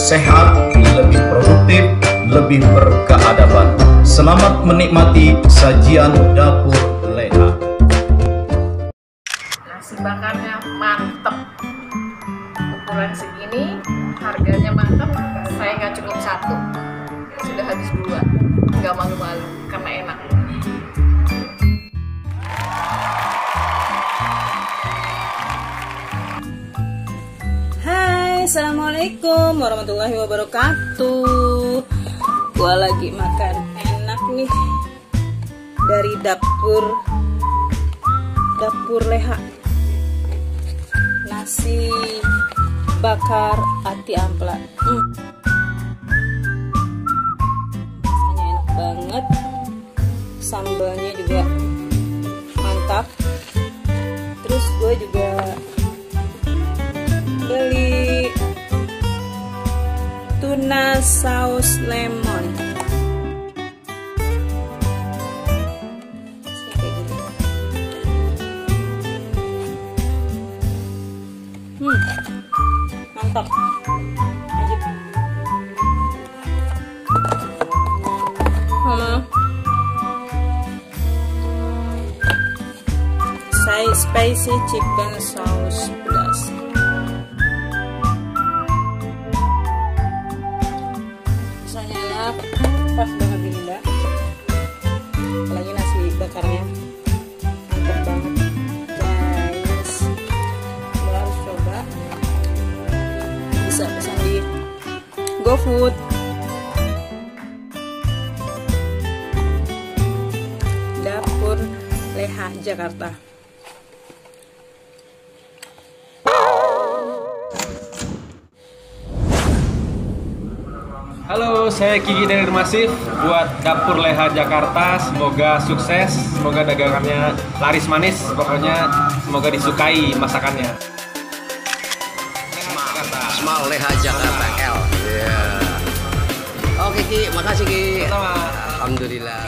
sehat, lebih produktif, lebih berkeadaban. Selamat menikmati sajian Dapur Leha. Nasi bakarnya mantep, ukuran segini, harganya mantep. Saya nggak cukup satu, sudah habis dua. Nggak malu-malu karena enak. Hai, assalamualaikum warahmatullahi wabarakatuh. Gua lagi makan enak nih dari dapur Leha. Nasi bakar ati ampla. Rasanya enak banget. Sambalnya juga mantap. Terus gue juga beli tuna saus lemon. Mantap. Saya spicy chicken sauce pedas. Rasanya enak, pas banget ini mbak. Apalagi nasi bakarnya mantap banget guys. Lo harus coba. Bisa pesan di GoFood. Dapur Leha, Jakarta. Halo, saya Kiki dari Masif buat Dapur Leha Jakarta. Semoga sukses, semoga dagangannya laris manis, pokoknya semoga disukai masakannya. Small Leha Jakarta L. Yeah. Oke Ki, makasih Ki. Sama. Alhamdulillah.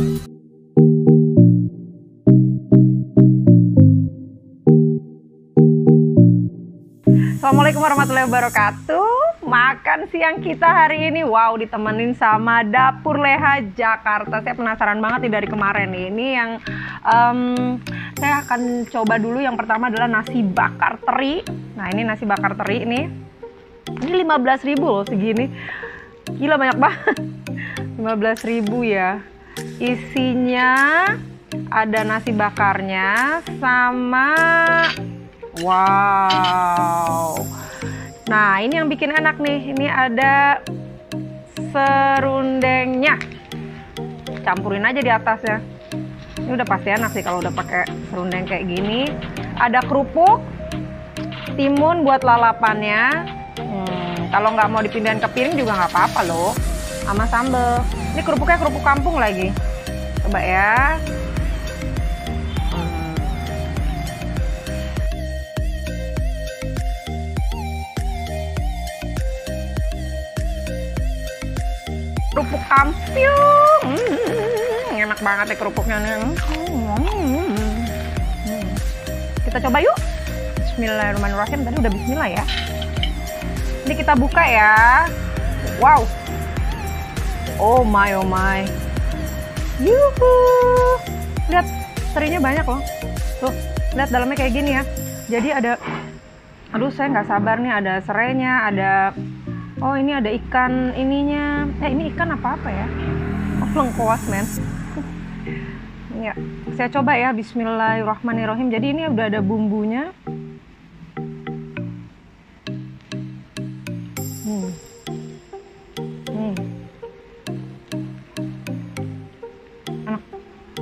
Assalamualaikum warahmatullahi wabarakatuh. Makan siang kita hari ini, wow, ditemenin sama Dapur Leha Jakarta. Saya penasaran banget nih dari kemarin nih. Ini yang saya akan coba dulu. Yang pertama adalah nasi bakar teri. Nah ini nasi bakar teri ini 15.000 loh segini. Gila banyak banget. 15.000 ya. Isinya ada nasi bakarnya sama wow. Nah ini yang bikin enak nih. Ini ada serundengnya. Campurin aja di atasnya. Ini udah pasti enak sih kalau udah pakai serundeng kayak gini. Ada kerupuk, timun buat lalapannya. Kalau nggak mau dipindahin ke piring juga nggak apa-apa loh. Sama sambel. Ini kerupuknya kerupuk kampung lagi. Coba ya. Kerupuk kampung, enak banget ya kerupuknya nih. Kita coba yuk. Bismillahirrahmanirrahim. Tadi udah bismillah ya. Ini kita buka ya. Wow. Oh my, oh my. Yuhu. Lihat, terinya banyak loh. Tuh, lihat dalamnya kayak gini ya. Jadi ada, aduh saya nggak sabar nih. Ada serainya, ada. Oh ini ada ikan ininya. Ini ikan apa ya? Oh lengkuas men. Ya, saya coba ya. Bismillahirrahmanirrahim. Jadi ini udah ada bumbunya. Enak.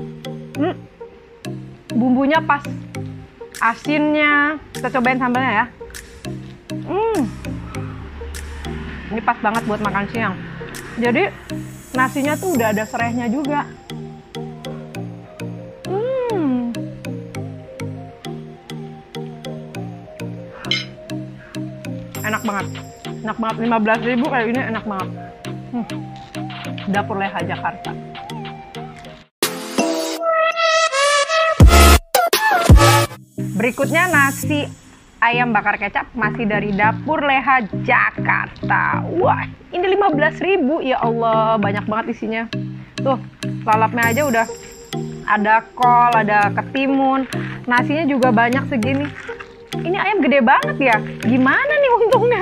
Bumbunya pas. Asinnya. Kita cobain sambalnya ya. Ini pas banget buat makan siang. Jadi nasinya tuh udah ada serehnya juga. Enak banget. Enak banget. 15.000 kayak ini enak banget. Dapur Leha Jakarta. Berikutnya nasi ayam bakar kecap masih dari Dapur Leha Jakarta. Wah, ini 15.000. Ya Allah, banyak banget isinya. Tuh, lalapnya aja udah ada kol, ada ketimun. Nasinya juga banyak segini. Ini ayam gede banget ya. Gimana nih untungnya?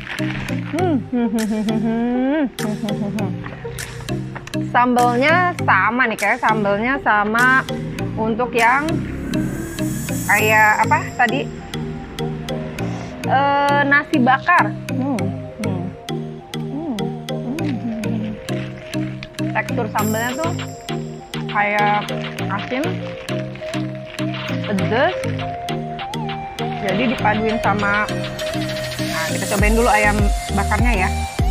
Sambelnya sama nih, kayak sambelnya sama untuk yang kayak apa tadi, nasi bakar. Tekstur sambelnya tuh kayak asin, pedes. Jadi dipaduin sama, nah kita cobain dulu ayam bakarnya ya.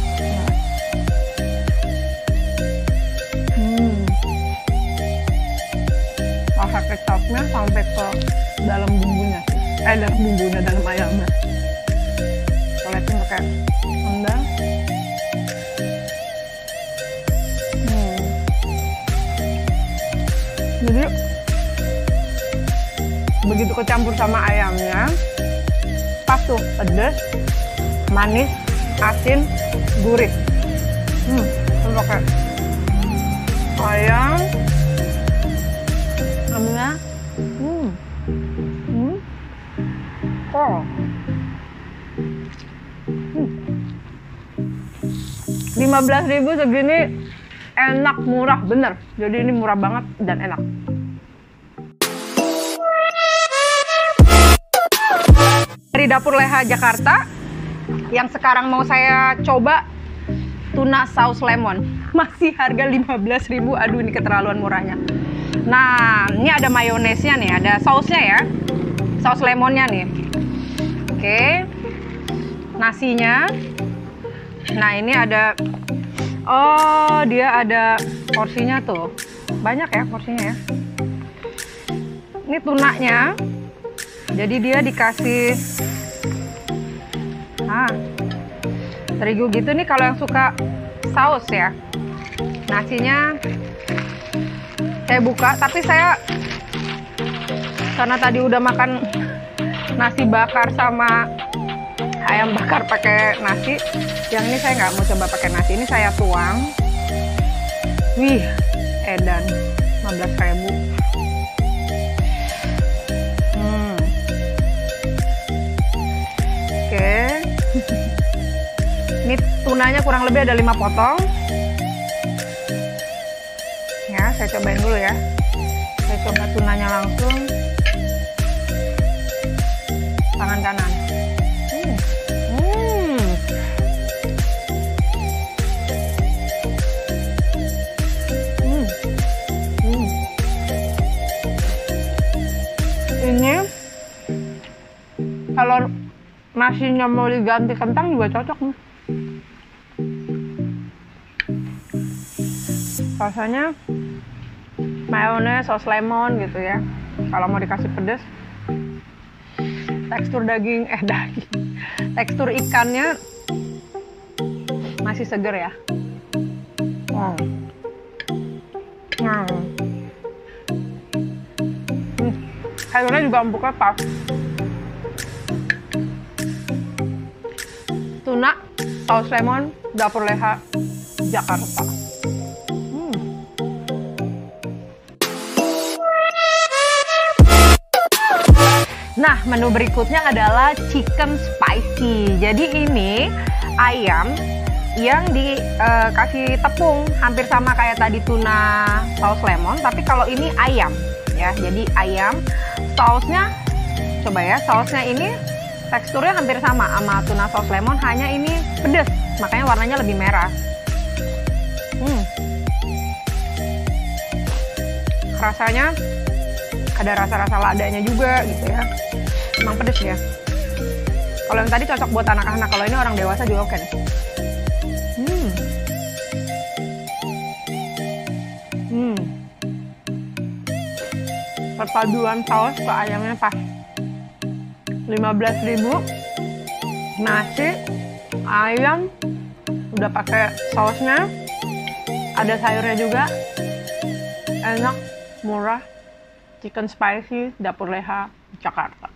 Rasa kecapnya sampai ke dalam bumbunya, dalam bumbunya, dalam ayamnya. Coletin pakai sendal. Jadi begitu kecampur sama ayamnya, pas tuh, pedas, manis, asin, gurih. Pakai ayam, namanya, oh, 15.000 segini enak, murah bener. Jadi ini murah banget dan enak. Dari Dapur Leha Jakarta, yang sekarang mau saya coba tuna saus lemon. Masih harga 15.000. Aduh, ini keterlaluan murahnya. Nah, ini ada mayonesnya nih, ada sausnya ya. Saus lemonnya nih. Oke. Nasinya. Nah, ini ada, oh, dia ada porsinya tuh. Banyak ya porsinya ya. Ini tunanya. Jadi dia dikasih terigu gitu nih kalau yang suka saus ya. Nasinya saya buka, tapi saya karena tadi udah makan nasi bakar sama ayam bakar pakai nasi, yang ini saya nggak mau coba pakai nasi. Ini saya tuang. Wih, edan, 15.000. Oke. Ini tunanya kurang lebih ada 5 potong. Ya, saya cobain dulu ya. Saya coba tunanya langsung. Tangan kanan. Ini kalau nasinya mau diganti kentang juga cocok nih. Rasanya mayones, saus lemon gitu ya. Kalau mau dikasih pedas, tekstur tekstur ikannya masih seger ya. Sayurnya juga empuknya pas. Tuna saus lemon Dapur Leha Jakarta. Nah, menu berikutnya adalah chicken spicy. Jadi ini ayam yang dikasih tepung, hampir sama kayak tadi tuna saus lemon, tapi kalau ini ayam ya. Jadi ayam, sausnya coba ya, sausnya ini teksturnya hampir sama tuna saus lemon, hanya ini pedas, makanya warnanya lebih merah. Rasanya ada rasa-rasa ladanya juga gitu ya. Emang pedes ya. Kalau yang tadi cocok buat anak-anak, kalau ini orang dewasa juga oke nih. Perpaduan saus ke ayamnya pas. 15.000, nasi, ayam, udah pakai sausnya, ada sayurnya juga, enak, murah, chicken spicy, Dapur Leha Jakarta.